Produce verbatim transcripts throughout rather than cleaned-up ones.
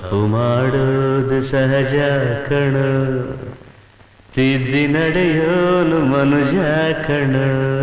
ತಪ್ಪು ಮಾಡೋದು ಸಹಜ ಕಣೋ, ತಿದ್ದಿ ನಡೆಯೋನು ಮನುಜ ಕಣೋ.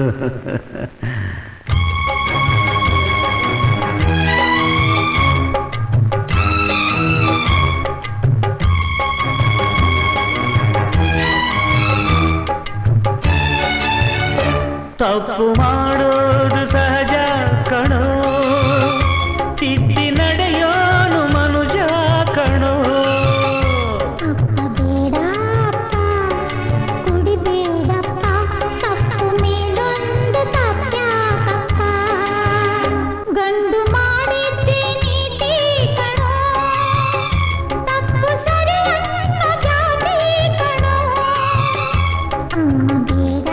ತಪ್ಪು ಮಾಡೋದು ಸಹಜ ಕಣೋ, ತಿದ್ದಿ ನಡೆಯೋನು ಮನುಜ ಕಣೋ. ಅಪ್ಪ ಬೇಡಪ್ಪ ಕುಡಿಬೇಡಪ್ಪ, ತಪ್ಪು ಮೇಲೊಂದು ತಪ್ಪ್ಯಾಕಪ್ಪ. ಗಂಡು ಮಾಡಿದ್ದೆ ನೀತಿ ಕಣೋ, ತಪ್ಪು ಸರಿ ಅನ್ನೋ ಜಾತಿ ಕಣೋ. ಅಮ್ಮ ಬೇಡ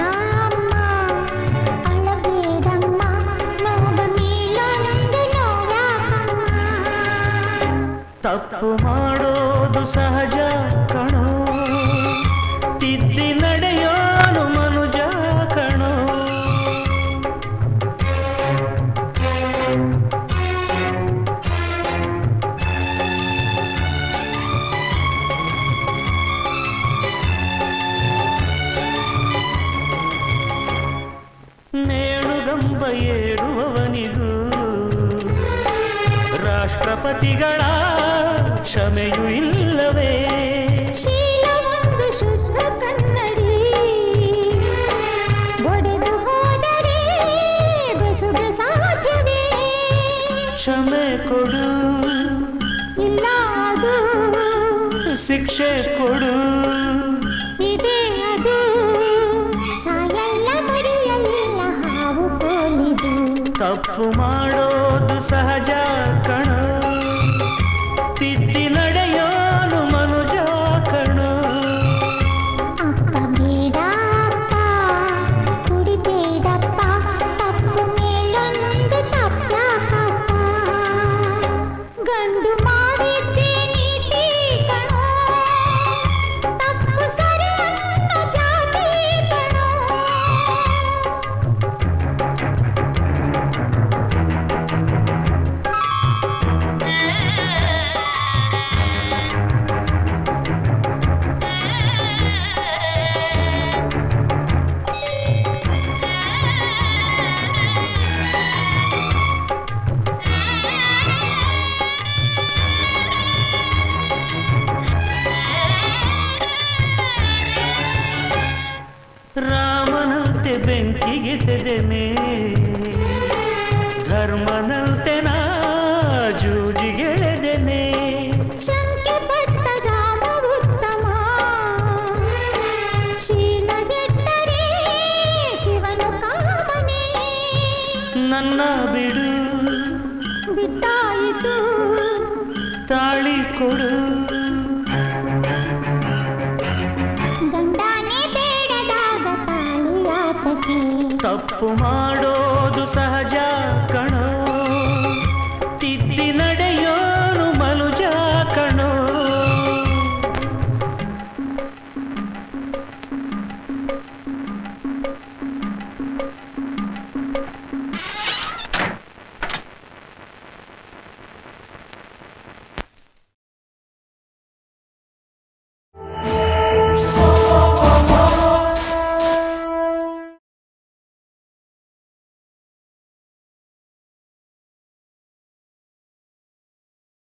ತಪ್ಪು ಮಾಡೋದು ಸಹಜ ಕಣೋ, ತಿದ್ದಿ ನಡೆಯೋನು ಮನುಜ ಕಣೋ. ನೇಣುಗಂಬ ಏರುವವನಿಗೂ ರಾಷ್ಟ್ರಪತಿಗಳ ಕ್ಷಮೆಯೂ ಇಲ್ಲವೇ? ಶೀಲವೊಂದು ಶುದ್ಧ ಕನ್ನಡಿ, ಒಡೆದು ಹೋದರೆ ಬೆಸುಗೆ ಸಾಧ್ಯವೇ? ಕ್ಷಮೆ ಕೊಡು, ಇಲ್ಲ ಅದು ಶಿಕ್ಷೆ ಕೊಡು, ಇದೇ ಅದು. ಸಾಯಲ್ಲ ಮರೆಯಲ್ಲ ಹಾವು ಪೋಲಿದು. ತಪ್ಪು ಮಾಡೋದು ಸಹಜ ಕಣೋ, ತಿದ್ದಿ ನಡೆಯೋನು ಮನುಜ ಕಣೋ. ಅಪ್ಪ ಬೇಡಪ್ಪ ಕುಡಿಬೇಡಪ್ಪ, ತಪ್ಪು ಮೇಲೊಂದು ತಪ್ಪ್ಯಾಕಪ್ಪ. ಗಂಡು ಮಾಡಿದ್ದೆ ನೀತಿ ಕಣೋ, ತಪ್ಪು ಸರಿ ಅನ್ನೋ ಜಾತಿ ಕಣೋ. ರಾಮನಂತೆ ಬೆಂಕಿಗೆ ಸೆದೆನೆ, ಧರ್ಮನಂತೆ ನಾ ಜೂಜಿಗೆಳೆದೆನೆ. ಶಂಕೆ ಪಟ್ಟ ರಾಮ ಉತ್ತಮ, ಶೀಲಗೆಟ್ಟರೆ ಶಿವನು ಕಾಮನೆ. ನನ್ನ ಬಿಡು, ಬಿಟ್ಟಾಯಿತು ತಾಳಿ ಕೊಡು, ಗಂಡನೇ ಬೇಡದಾಗ ತಾಳಿಯಾತಕ್ಕೆ. ತಪ್ಪು ಮಾಡೋ